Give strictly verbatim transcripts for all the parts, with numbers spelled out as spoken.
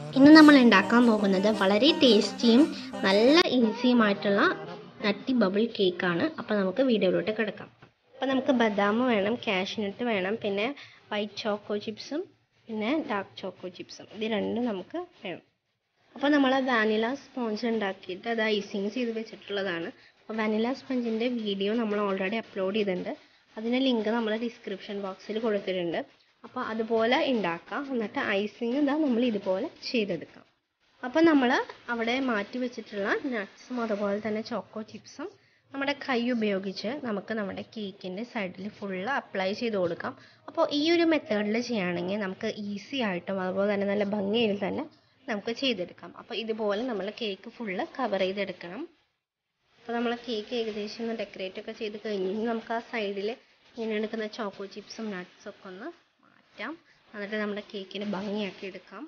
ഇന്ന് നമ്മൾ ഉണ്ടാക്കാൻ പോകുന്നത് വളരെ ടേസ്റ്റിയും നല്ല ഈസിയുമായിട്ടുള്ള നട്ടി ബബിൾ കേക്കാണ്. അപ്പോൾ നമുക്ക് വീഡിയോയിലോട്ട് കിടക്കാം. അപ്പോൾ നമുക്ക് ബദാം വേണം, കാഷ്നട്ട് വേണം, പിന്നെ വൈറ്റ് ചോക്കോ ചിപ്സും പിന്നെ ഡാർക്ക് ചോക്കോ ചിപ്സും, ഇത് രണ്ടും നമുക്ക് വേണം. അപ്പോൾ നമ്മൾ വാനില സ്പോഞ്ച് ഉണ്ടാക്കിയിട്ട് അത് ഐസിങ് ചെയ്ത് വെച്ചിട്ടുള്ളതാണ്. അപ്പോൾ വാനില സ്പോഞ്ചിൻ്റെ വീഡിയോ നമ്മൾ ഓൾറെഡി അപ്ലോഡ് ചെയ്തിട്ടുണ്ട്. അതിൻ്റെ ലിങ്ക് നമ്മൾ ഡിസ്ക്രിപ്ഷൻ ബോക്സിൽ കൊടുത്തിട്ടുണ്ട്. അപ്പോൾ അതുപോലെ ഉണ്ടാക്കാം. എന്നിട്ട് ഐസിങ് ഇതാ നമ്മൾ ഇതുപോലെ ചെയ്തെടുക്കാം. അപ്പോൾ നമ്മൾ അവിടെ മാറ്റി വെച്ചിട്ടുള്ള നട്ട്സും അതുപോലെ തന്നെ ചോക്കോ ചിപ്സും നമ്മുടെ കൈ ഉപയോഗിച്ച് നമുക്ക് നമ്മുടെ കേക്കിൻ്റെ സൈഡിൽ ഫുള്ള് അപ്ലൈ ചെയ്ത് കൊടുക്കാം. അപ്പോൾ ഈ ഒരു മെത്തേഡിൽ ചെയ്യുകയാണെങ്കിൽ നമുക്ക് ഈസി ആയിട്ടും അതുപോലെ തന്നെ നല്ല ഭംഗിയിൽ തന്നെ നമുക്ക് ചെയ്തെടുക്കാം. അപ്പോൾ ഇതുപോലെ നമ്മൾ കേക്ക് ഫുള്ള് കവർ ചെയ്തെടുക്കണം. അപ്പോൾ നമ്മൾ കേക്ക് ഏകദേശം ഒന്ന് ഡെക്കറേറ്റ് ഒക്കെ ചെയ്ത് കഴിഞ്ഞ് നമുക്ക് ആ സൈഡിൽ ഇങ്ങനെ എടുക്കുന്ന ചോക്കോ ചിപ്സും നട്ട്സും ഒക്കെ ഒന്ന് മാറ്റാം. എന്നിട്ട് നമ്മുടെ കേക്കിന് ഭംഗിയാക്കി എടുക്കാം.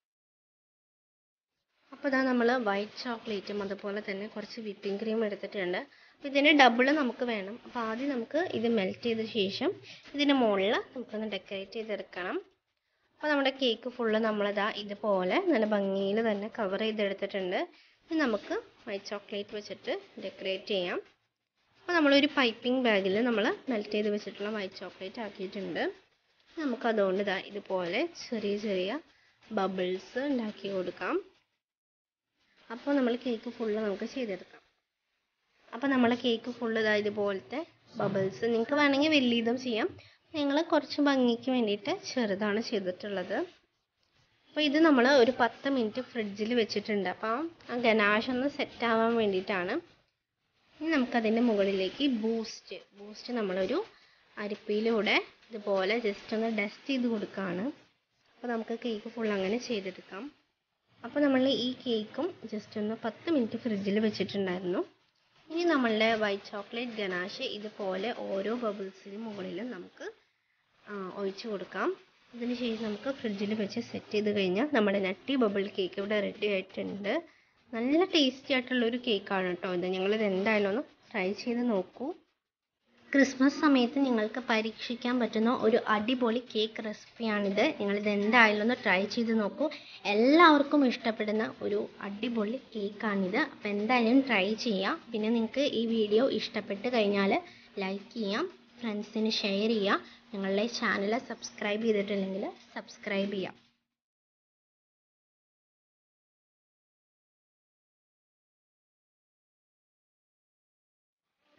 അപ്പോൾ ഇതാ നമ്മൾ വൈറ്റ് ചോക്ലേറ്റും അതുപോലെ തന്നെ കുറച്ച് വിപ്പിംഗ് ക്രീം എടുത്തിട്ടുണ്ട്. അപ്പോൾ ഇതിന് ഡബിൾ നമുക്ക് വേണം. അപ്പോൾ ആദ്യം നമുക്ക് ഇത് മെൽറ്റ് ചെയ്ത ശേഷം ഇതിന് മുകളിൽ നമുക്കൊന്ന് ഡെക്കറേറ്റ് ചെയ്തെടുക്കണം. അപ്പോൾ നമ്മുടെ കേക്ക് ഫുള്ള് നമ്മളിതാ ഇതുപോലെ നല്ല ഭംഗിയിൽ തന്നെ കവർ ചെയ്തെടുത്തിട്ടുണ്ട്. ഇനി നമുക്ക് വൈറ്റ് ചോക്ലേറ്റ് വെച്ചിട്ട് ഡെക്കറേറ്റ് ചെയ്യാം. അപ്പോൾ നമ്മളൊരു പൈപ്പിംഗ് ബാഗിൽ നമ്മൾ മെൽറ്റ് ചെയ്ത് വെച്ചിട്ടുള്ള വൈറ്റ് ചോക്ലേറ്റ് ആക്കിയിട്ടുണ്ട്. നമുക്ക് അതുകൊണ്ട് ഇതാ ഇതുപോലെ ചെറിയ ചെറിയ ബബിൾസ് ഉണ്ടാക്കി കൊടുക്കാം. അപ്പോൾ നമ്മൾ കേക്ക് ഫുള്ള് നമുക്ക് ചെയ്തെടുക്കാം. അപ്പോൾ നമ്മൾ കേക്ക് ഫുള്ള് ഇതാ ഇതുപോലത്തെ ബബിൾസ്, നിങ്ങൾക്ക് വേണമെങ്കിൽ വലിയതും ചെയ്യാം. ഞങ്ങൾ കുറച്ച് ഭംഗിക്ക് വേണ്ടിയിട്ട് ചെറുതാണ് ചെയ്തിട്ടുള്ളത്. അപ്പോൾ ഇത് നമ്മൾ ഒരു പത്ത് മിനിറ്റ് ഫ്രിഡ്ജിൽ വെച്ചിട്ടുണ്ട്. അപ്പോൾ ആ ഗനാഷ് ഒന്ന് സെറ്റ് ആവാൻ വേണ്ടിയിട്ടാണ്. ഇനി നമുക്കതിൻ്റെ മുകളിലേക്ക് ബൂസ്റ്റ് ബൂസ്റ്റ് നമ്മളൊരു അരിപ്പയിലൂടെ ഇതുപോലെ ജസ്റ്റ് ഒന്ന് ഡസ്റ്റ് ചെയ്ത് കൊടുക്കുകയാണ്. അപ്പോൾ നമുക്ക് കേക്ക് ഫുൾ അങ്ങനെ ചെയ്തെടുക്കാം. അപ്പോൾ നമ്മൾ ഈ കേക്കും ജസ്റ്റ് ഒന്ന് പത്ത് മിനിറ്റ് ഫ്രിഡ്ജിൽ വെച്ചിട്ടുണ്ടായിരുന്നു. ഇനി നമ്മളുടെ വൈറ്റ് ചോക്ലേറ്റ് ഗനാഷ് ഇതുപോലെ ഓരോ ബബിൾസിനും മുകളിലും നമുക്ക് ഒഴിച്ചു കൊടുക്കാം. ഇതിന് ശേഷം നമുക്ക് ഫ്രിഡ്ജിൽ വെച്ച് സെറ്റ് ചെയ്ത് കഴിഞ്ഞാൽ നമ്മുടെ നട്ടി ബബിൾ കേക്ക് ഇവിടെ റെഡി ആയിട്ടുണ്ട്. നല്ല ടേസ്റ്റി ആയിട്ടുള്ളൊരു കേക്കാണ് കേട്ടോ ഇത്. ഞങ്ങളിത് എന്തായാലും ഒന്ന് ട്രൈ ചെയ്ത് നോക്കൂ. ക്രിസ്മസ് സമയത്ത് നിങ്ങൾക്ക് പരീക്ഷിക്കാൻ പറ്റുന്ന ഒരു അടിപൊളി കേക്ക് റെസിപ്പിയാണിത്. നിങ്ങളിത് എന്തായാലും ഒന്ന് ട്രൈ ചെയ്ത് നോക്കൂ. എല്ലാവർക്കും ഇഷ്ടപ്പെടുന്ന ഒരു അടിപൊളി കേക്കാണിത്. അപ്പോൾ എന്തായാലും ട്രൈ ചെയ്യാം. പിന്നെ നിങ്ങൾക്ക് ഈ വീഡിയോ ഇഷ്ടപ്പെട്ട് കഴിഞ്ഞാൽ ലൈക്ക് ചെയ്യാം, ഫ്രണ്ട്സിന് ഷെയർ ചെയ്യാം. ഞങ്ങളുടെ ചാനൽ സബ്സ്ക്രൈബ് ചെയ്തിട്ടില്ലെങ്കിൽ സബ്സ്ക്രൈബ് ചെയ്യാം.